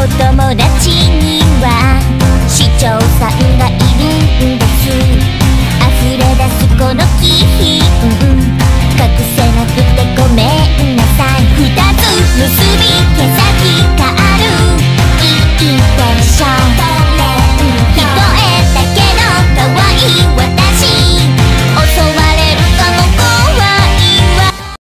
お友達には市長さんがいるんです。